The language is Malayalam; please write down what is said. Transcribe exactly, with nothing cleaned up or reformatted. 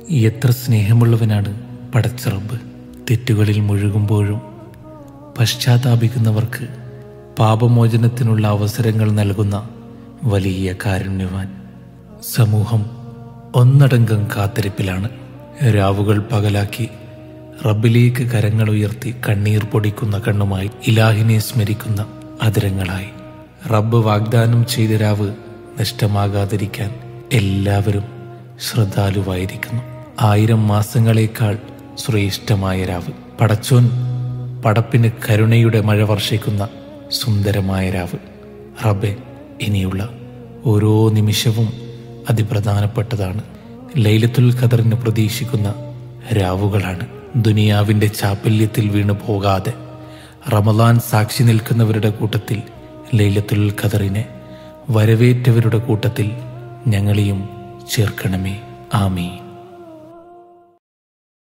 എത്ര സ്നേഹമുള്ളവനാണ് പടച്ച റബ്ബ്. തെറ്റുകളിൽ മുഴുകുമ്പോഴും പശ്ചാത്താപിക്കുന്നവർക്ക് പാപമോചനത്തിനുള്ള അവസരങ്ങൾ നൽകുന്ന വലിയ കാരുണ്യവാൻ. സമൂഹം ഒന്നടങ്കം കാത്തിരിപ്പിലാണ്. രാവുകൾ പകലാക്കി റബ്ബിലേക്ക് കരങ്ങൾ ഉയർത്തി കണ്ണീർ പൊടിക്കുന്ന കണ്ണുമായി ഇലാഹിനെ സ്മരിക്കുന്ന അതിരങ്ങളായി. റബ്ബ് വാഗ്ദാനം ചെയ്ത രാവ് നഷ്ടമാകാതിരിക്കാൻ എല്ലാവരും ശ്രദ്ധാലുവായിരിക്കുന്നു. ആയിരം മാസങ്ങളേക്കാൾ ശ്രേഷ്ഠമായ രാവ്. പടച്ചോൻ പടപ്പിന് കരുണയുടെ മഴ വർഷിക്കുന്ന സുന്ദരമായ രാവ്. റബ്ബെ, ഇനിയുള്ള ഓരോ നിമിഷവും അതിപ്രധാനപ്പെട്ടതാണ്. ലൈലത്തുൽ ഖദറിന് പ്രതീക്ഷിക്കുന്ന രാവുകളാണ്. ദുനിയാവിൻ്റെ ചാപ്പല്യത്തിൽ വീണു പോകാതെ റമദാൻ സാക്ഷി നിൽക്കുന്നവരുടെ കൂട്ടത്തിൽ ലൈലത്തുൽ ഖദറിനെ വരവേറ്റവരുടെ കൂട്ടത്തിൽ ഞങ്ങളെയും ചേർക്കണമേ. ആമീൻ.